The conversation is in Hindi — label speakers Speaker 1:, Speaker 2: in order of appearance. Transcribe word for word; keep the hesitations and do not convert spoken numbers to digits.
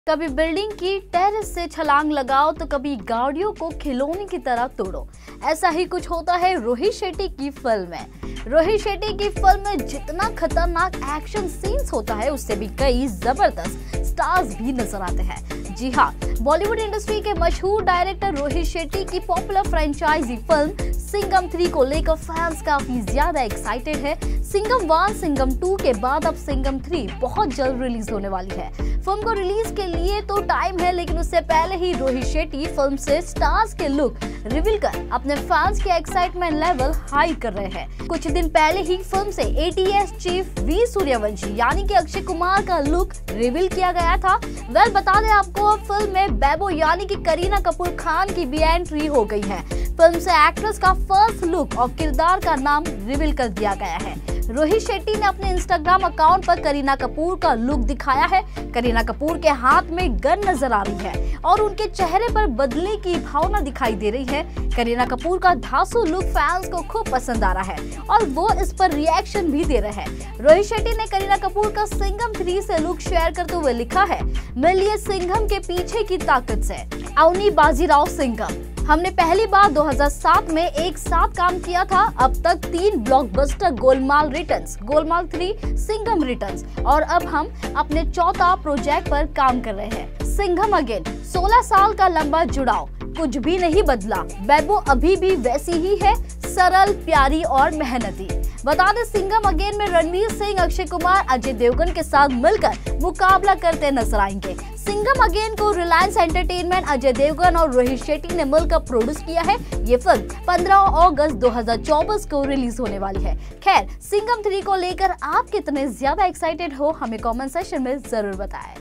Speaker 1: कभी बिल्डिंग की टेरेस से छलांग लगाओ तो कभी गाड़ियों को खिलौने की तरह तोड़ो। ऐसा ही कुछ होता है रोहित शेट्टी की फिल्म में। रोहित शेट्टी की फिल्म में जितना खतरनाक एक्शन सीन्स होता है उससे भी कई जबरदस्त स्टार्स भी नजर आते हैं। जी हाँ, बॉलीवुड इंडस्ट्री के मशहूर डायरेक्टर रोहित शेट्टी की popular franchise film Singham three को लेकर फैंस काफी ज्यादा एक्साइटेड है। सिंघम वन सिंघम टू के बाद अब सिंघम थ्री बहुत जल्द रिलीज होने वाली है। फिल्म को रिलीज के लिए तो टाइम है, लेकिन उससे पहले ही रोहित शेट्टी फिल्म से स्टार्स के लुक रिवील कर अपने फैंस के एक्साइटमेंट लेवल हाई कर रहे हैं। कुछ दिन पहले ही फिल्म से एटीएस चीफ वी सूर्यवंशी यानी कि अक्षय कुमार का लुक रिवील किया गया था। वेल बता दें आपको, फिल्म में बेबो यानी कि करीना कपूर खान की भी एंट्री हो गई है। फिल्म से एक्ट्रेस का फर्स्ट लुक और किरदार का नाम रिवील कर दिया गया है। रोहित शेट्टी ने अपने इंस्टाग्राम अकाउंट पर करीना कपूर का लुक दिखाया है। करीना कपूर के हाथ में गन नजर आ रही है और उनके चेहरे पर बदले की भावना दिखाई दे रही है। करीना कपूर का धांसू लुक फैंस को खूब पसंद आ रहा है और वो इस पर रिएक्शन भी दे रहे हैं। रोहित शेट्टी ने करीना कपूर का सिंघम थ्री से लुक शेयर करते हुए लिखा है, मिलिए सिंघम के पीछे की ताकत से, अवनी बाजीराव सिंघम। हमने पहली बार दो हज़ार सात में एक साथ काम किया था। अब तक तीन blockbuster Golmaal returns, Golmaal three, Singham returns और अब हम अपने चौथा प्रोजेक्ट पर काम कर रहे हैं, सिंघम अगेन। सोलह साल का लंबा जुड़ाव, कुछ भी नहीं बदला। बेबो अभी भी वैसी ही है, सरल, प्यारी और मेहनती। बता दें, सिंघम अगेन में रणवीर सिंह, अक्षय कुमार, अजय देवगन के साथ मिलकर मुकाबला करते नजर आएंगे। सिंघम अगेन को रिलायंस एंटरटेनमेंट, अजय देवगन और रोहित शेट्टी ने मिलकर प्रोड्यूस किया है। ये फिल्म पंद्रह अगस्त दो हज़ार चौबीस को रिलीज होने वाली है। खैर, सिंघम थ्री को लेकर आप कितने ज्यादा एक्साइटेड हो, हमें कमेंट सेक्शन में जरूर बताएं।